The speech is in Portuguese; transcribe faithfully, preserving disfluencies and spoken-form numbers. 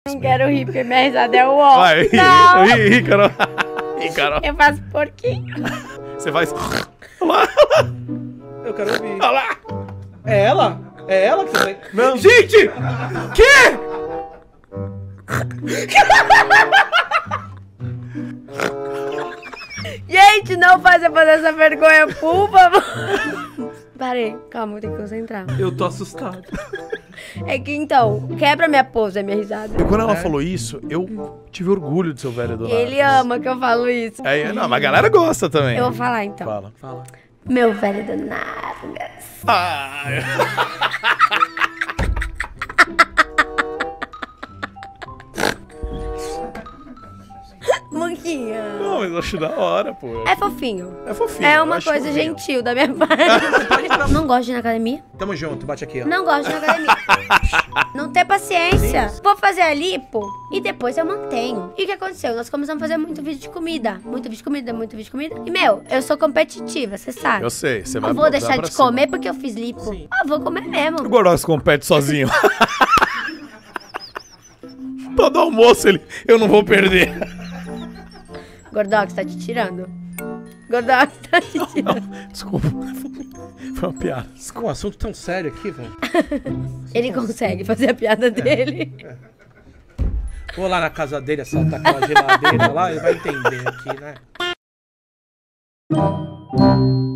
Não quero rir, porque minha risada é o ó. Vai, ri, Não. ri, ri, Carol. Ri, Carol. Eu faço porquinho. Você faz... Olha lá. Eu quero ouvir. Olha lá. É ela? É ela que você... Não. Gente! Que? Gente, não faz eu fazer essa vergonha, por favor. Parei, calma, eu tenho que concentrar. Eu tô assustado. É que então, quebra minha pose, a minha risada. E quando ela É. falou isso, eu tive orgulho do seu velho Donato. Ele ama que eu falo isso. É, não, mas a galera gosta também. Eu vou falar então. Fala. Fala. Meu velho do Nagas. Ah, Luquinha. não, mas eu acho da hora, pô. É fofinho. É fofinho. É eu uma acho coisa fofinho. gentil da minha parte. Não gosto de ir na academia. Tamo junto, bate aqui, ó. Não gosto de ir na academia. Não ter paciência. Vou fazer a lipo e depois eu mantenho. E o que aconteceu? Nós começamos a fazer muito vídeo de comida. Muito vídeo de comida, muito vídeo de comida. E, meu, eu sou competitiva, você sabe. Eu sei, você vai Não vou botar deixar pra de cima. comer porque eu fiz lipo. Sim. Ah, vou comer mesmo. O Gordox compete sozinho. Todo almoço ele... Eu não vou perder. Gordox, tá te tirando. Gordox, tá te tirando. Desculpa. Foi uma piada. Com um assunto tão sério aqui, velho. Ele consegue fazer a piada dele. Vou lá na casa dele assaltar aquela geladeira lá, ele vai entender aqui, né?